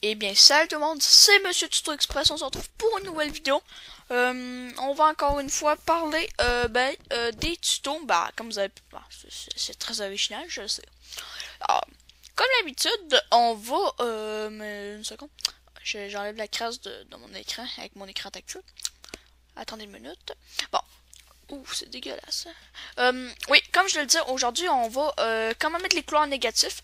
Eh bien, salut tout le monde, c'est Monsieur Tuto Express, on se retrouve pour une nouvelle vidéo. On va encore une fois parler des tutos, comme vous avez pu voir, c'est très original, je sais. Alors, comme d'habitude, on va, mais une seconde, j'enlève la crasse de mon écran, avec mon écran tactile. Attendez une minute. Bon, ouh, c'est dégueulasse. Oui, comme je le disais, aujourd'hui, on va quand même mettre les couleurs négatives.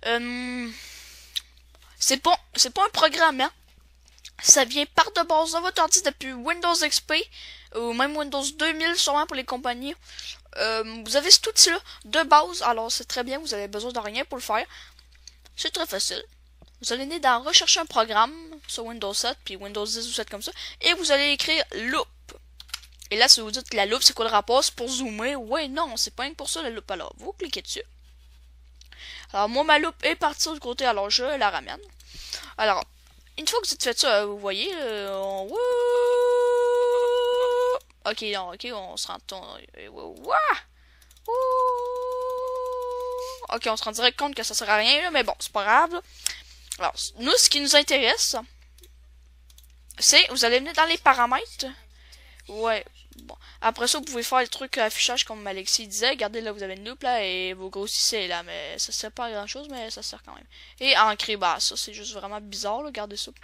C'est pas un programme, hein. Ça vient par de base dans votre ordi depuis Windows XP ou même Windows 2000 sûrement pour les compagnies. Vous avez cet outil-là de base, alors c'est très bien, vous avez besoin de rien pour le faire. C'est très facile. Vous allez aller dans rechercher un programme sur Windows 7 puis Windows 10 vous faites comme ça et vous allez écrire loop. Et là si vous dites la loupe c'est quoi le rapport, c'est pour zoomer. Ouais non, c'est pas rien que pour ça la loupe. Alors vous cliquez dessus. Alors moi ma loupe est partie du côté, alors je la ramène. Alors une fois que vous avez fait ça, vous voyez, ok, non, ok, on se rend ok, on se rend direct compte que ça sert à rien là, mais bon, c'est pas grave. Là. Alors nous, ce qui nous intéresse, c'est vous allez venir dans les paramètres. Ouais. Bon. Après ça, vous pouvez faire des trucs affichage comme Alexis disait. Regardez là, vous avez une loupe là et vous grossissez là, mais ça sert pas à grand chose, mais ça sert quand même. Et ancré, ça c'est juste vraiment bizarre, là. Regardez ça.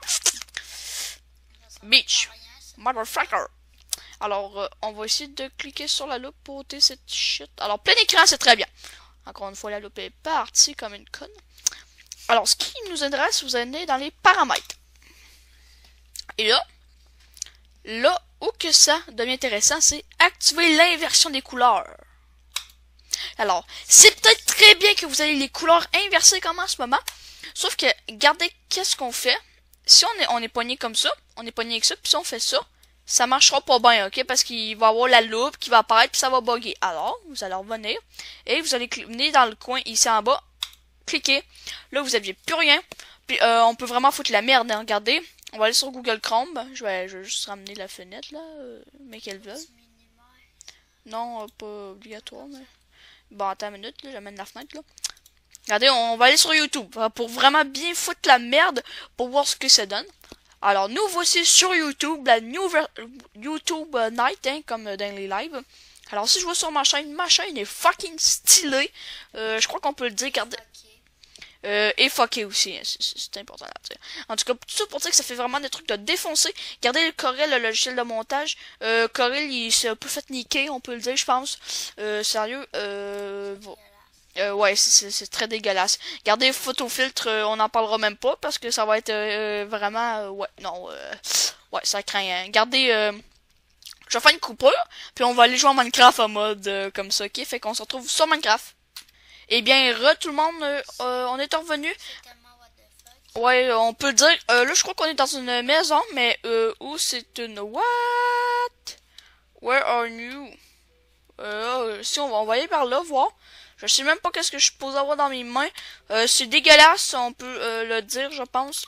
Beach. Motherfucker. Alors, on va essayer de cliquer sur la loupe pour ôter cette shit. Alors, plein écran, c'est très bien. Encore une fois, la loupe est partie comme une conne. Alors, ce qui nous intéresse, vous allez dans les paramètres. Et là où que ça devient intéressant, c'est activer l'inversion des couleurs. Alors, c'est peut-être très bien que vous ayez les couleurs inversées comme en ce moment. Sauf que, regardez qu'est-ce qu'on fait. Si on est pogné comme ça, on est pogné avec ça, puis si on fait ça, ça marchera pas bien, ok? Parce qu'il va y avoir la loupe qui va apparaître, puis ça va bugger. Alors, vous allez revenir, et vous allez venir dans le coin, ici en bas, cliquez. Là, vous aviez plus rien. Puis, on peut vraiment foutre la merde, hein, regardez. On va aller sur Google Chrome. Je vais juste ramener la fenêtre, là, mais qu'elle veut. Non, pas obligatoire, mais... Bon, attends une minute, là, j'amène la fenêtre, là. Regardez, on va aller sur YouTube, pour vraiment bien foutre la merde, pour voir ce que ça donne. Alors, nous voici sur YouTube, la YouTube Night, hein, comme dans les lives. Alors, si je vois sur ma chaîne est fucking stylée. Je crois qu'on peut le dire, regardez. Et fucké aussi, hein, c'est important à dire. En tout cas, tout ça pour dire que ça fait vraiment des trucs de défoncer. Regardez le Corel, le logiciel de montage. Corel, il s'est un peu fait niquer, on peut le dire, je pense. Sérieux, ouais, c'est très dégueulasse. Regardez photofiltre, on n'en parlera même pas parce que ça va être vraiment, ouais, non, ouais, ça craint. Hein. Regardez, je vais faire une coupure, puis on va aller jouer en Minecraft en mode comme ça, ok? Fait qu'on se retrouve sur Minecraft. Eh bien, tout le monde, on est revenu. Ouais, on peut le dire. Là, je crois qu'on est dans une maison, mais où c'est une what? Where are you? Si on va aller par là voir. Je sais même pas qu'est-ce que je suis supposé avoir dans mes mains. C'est dégueulasse, on peut le dire, je pense.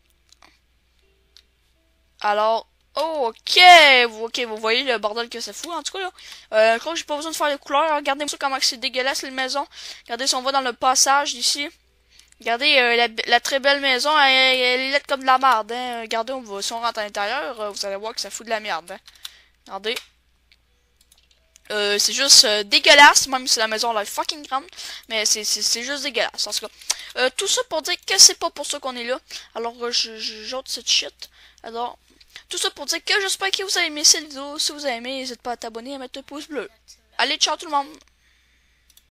Alors, oh, ok, vous voyez le bordel que ça fout, en tout cas, là. Je crois que j'ai pas besoin de faire les couleurs. Regardez ça comment c'est dégueulasse, les maisons. Regardez si on va dans le passage d'ici. Regardez, la très belle maison, elle est laide comme de la merde, hein. Regardez, si on rentre à l'intérieur, vous allez voir que ça fout de la merde, hein. Regardez. C'est juste dégueulasse, même si la maison elle est fucking grande, mais c'est juste dégueulasse, en tout cas. Tout ça pour dire que c'est pas pour ça qu'on est là. Alors, j'ôte cette shit. Alors, tout ça pour dire que j'espère que vous avez aimé cette vidéo. Si vous avez aimé, n'hésitez pas à t'abonner et à mettre un pouce bleu. Allez, ciao tout le monde!